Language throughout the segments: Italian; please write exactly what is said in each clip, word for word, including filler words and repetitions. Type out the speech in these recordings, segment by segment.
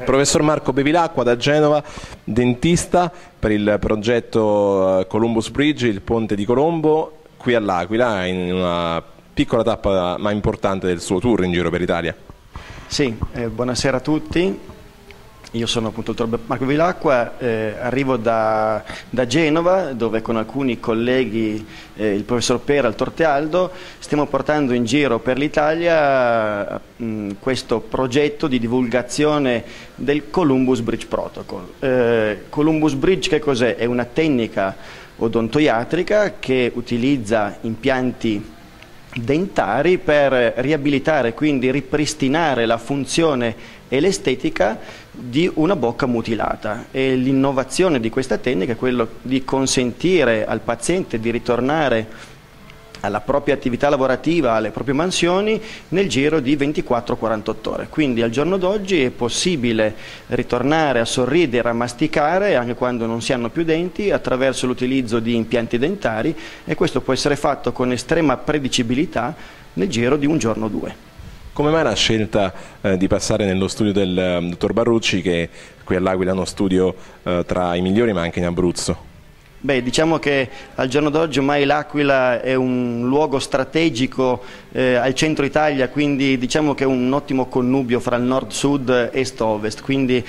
Professor Marco Bevilacqua da Genova, dentista per il progetto Columbus Bridge, il ponte di Colombo, qui all'Aquila, in una piccola tappa ma importante del suo tour in giro per l'Italia. Sì, eh, buonasera a tutti. Io sono appunto il dottor Marco Bevilacqua, eh, arrivo da, da Genova, dove con alcuni colleghi, eh, il professor Pera e il Tortealdo, stiamo portando in giro per l'Italia mh, questo progetto di divulgazione del Columbus Bridge Protocol. Eh, Columbus Bridge che cos'è? È una tecnica odontoiatrica che utilizza impianti dentari per riabilitare, quindi ripristinare la funzione e l'estetica di una bocca mutilata. E l'innovazione di questa tecnica è quello di consentire al paziente di ritornare alla propria attività lavorativa, alle proprie mansioni nel giro di ventiquattro quarantotto ore. Quindi al giorno d'oggi è possibile ritornare a sorridere, a masticare anche quando non si hanno più denti attraverso l'utilizzo di impianti dentari, e questo può essere fatto con estrema predicibilità nel giro di un giorno o due. Come mai la scelta eh, di passare nello studio del eh, dottor Barrucci, che qui all'Aquila è uno studio eh, tra i migliori ma anche in Abruzzo? Beh, diciamo che al giorno d'oggi ormai l'Aquila è un luogo strategico eh, al centro Italia, quindi diciamo che è un ottimo connubio fra il nord-sud, est-ovest, quindi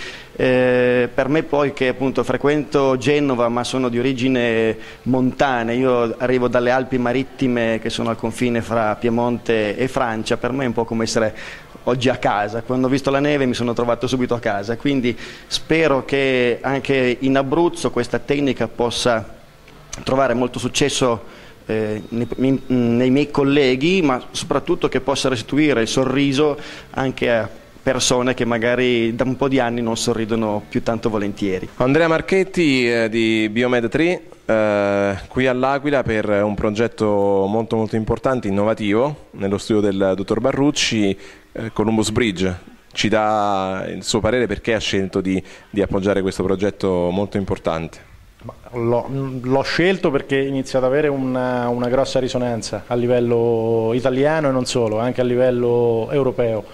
eh, per me poi che appunto frequento Genova ma sono di origine montana, io arrivo dalle Alpi Marittime che sono al confine fra Piemonte e Francia, per me è un po' come essere oggi a casa. Quando ho visto la neve mi sono trovato subito a casa, quindi spero che anche in Abruzzo questa tecnica possa trovare molto successo eh, nei, nei miei colleghi, ma soprattutto che possa restituire il sorriso anche a persone che magari da un po' di anni non sorridono più tanto volentieri. Andrea Marchetti eh, di Biomed tre, eh, qui all'Aquila per un progetto molto molto importante, innovativo, nello studio del dottor Barrucci, eh, Columbus Bridge. Ci dà il suo parere perché ha scelto di, di appoggiare questo progetto molto importante? L'ho scelto perché inizia ad avere una, una grossa risonanza a livello italiano e non solo, anche a livello europeo.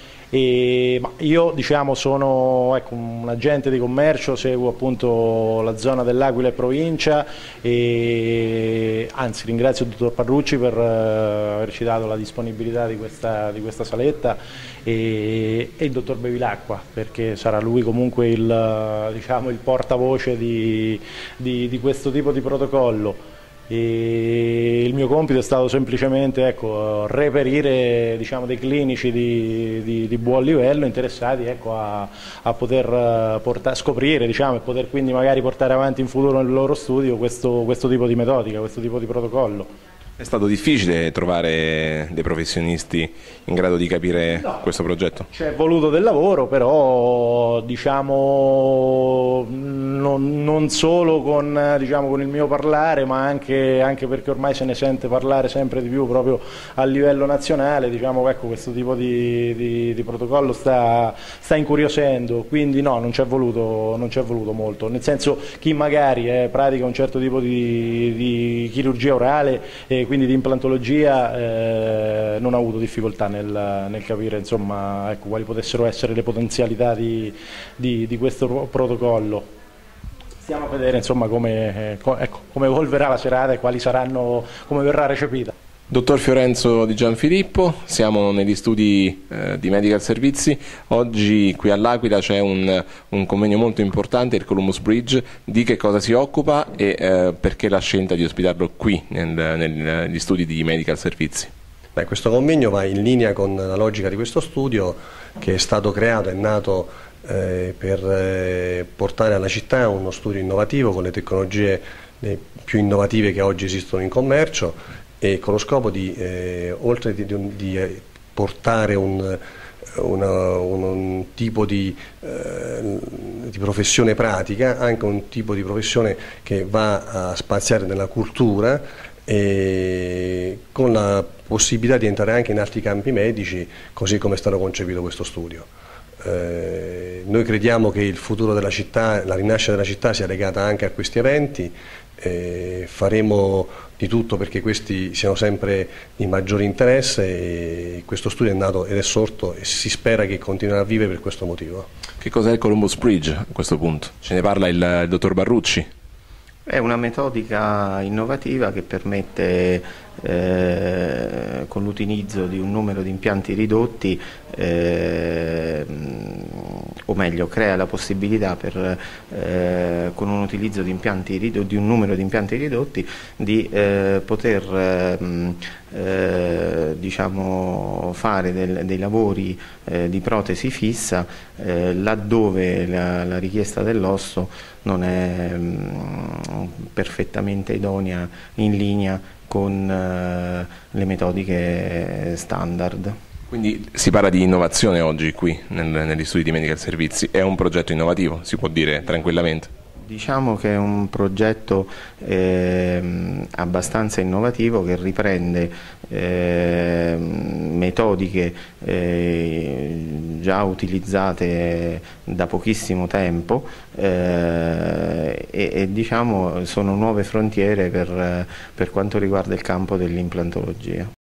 E, ma io diciamo sono ecco, un agente di commercio, seguo appunto la zona dell'Aquila e provincia, e anzi ringrazio il dottor Barrucci per uh, averci dato la disponibilità di questa, di questa saletta, e, e il dottor Bevilacqua perché sarà lui comunque il, diciamo, il portavoce di, di, di questo tipo di protocollo. E il mio compito è stato semplicemente ecco, reperire diciamo, dei clinici di, di, di buon livello interessati ecco, a, a poter portare, scoprire diciamo, e poter quindi magari portare avanti in futuro nel loro studio questo, questo tipo di metodica, questo tipo di protocollo. È stato difficile trovare dei professionisti in grado di capire no, questo progetto? C'è voluto del lavoro, però diciamo non, non solo con, diciamo, con il mio parlare, ma anche, anche perché ormai se ne sente parlare sempre di più proprio a livello nazionale, diciamo, ecco, questo tipo di, di, di protocollo sta, sta incuriosendo, quindi no, non c'è voluto, non c'è voluto molto, nel senso chi magari eh, pratica un certo tipo di, di chirurgia orale e quindi di implantologia eh, non ha avuto difficoltà nel, nel capire insomma, ecco, quali potessero essere le potenzialità di, di, di questo protocollo. Stiamo a vedere insomma, come, eh, co ecco, come evolverà la serata e quali saranno, come verrà recepita. Dottor Fiorenzo Di Gianfilippo, siamo negli studi eh, di Medical Servizi. Oggi qui all'Aquila c'è un, un convegno molto importante, il Columbus Bridge. Di che cosa si occupa e eh, perché la scelta di ospitarlo qui nel, nel, negli studi di Medical Servizi? Beh, questo convegno va in linea con la logica di questo studio che è stato creato, è nato eh, per eh, portare alla città uno studio innovativo con le tecnologie eh, più innovative che oggi esistono in commercio, e con lo scopo di, eh, oltre di, di, di portare un, una, un, un tipo di, eh, di professione pratica, anche un tipo di professione che va a spaziare nella cultura, e con la possibilità di entrare anche in altri campi medici, così come è stato concepito questo studio. Eh, noi crediamo che il futuro della città, la rinascita della città sia legata anche a questi eventi. Eh, faremo di tutto perché questi siano sempre di maggiore interesse, e questo studio è nato ed è sorto e si spera che continuerà a vivere per questo motivo. Che cos'è il Columbus Bridge a questo punto? Ce ne parla il, il dottor Barrucci? È una metodica innovativa che permette, eh, con l'utilizzo di un numero di impianti ridotti, eh, o meglio, crea la possibilità per, eh, con un utilizzo di, impianti ridotti, di un numero di impianti ridotti, di eh, poter eh, eh, diciamo, fare del, dei lavori eh, di protesi fissa eh, laddove la, la richiesta dell'osso non è mh, perfettamente idonea, in linea con eh, le metodiche standard. Quindi si parla di innovazione oggi qui nel, negli studi di Medical Servizi, è un progetto innovativo, si può dire tranquillamente? Diciamo che è un progetto eh, abbastanza innovativo che riprende eh, metodiche eh, già utilizzate da pochissimo tempo eh, e, e diciamo sono nuove frontiere per, per quanto riguarda il campo dell'implantologia.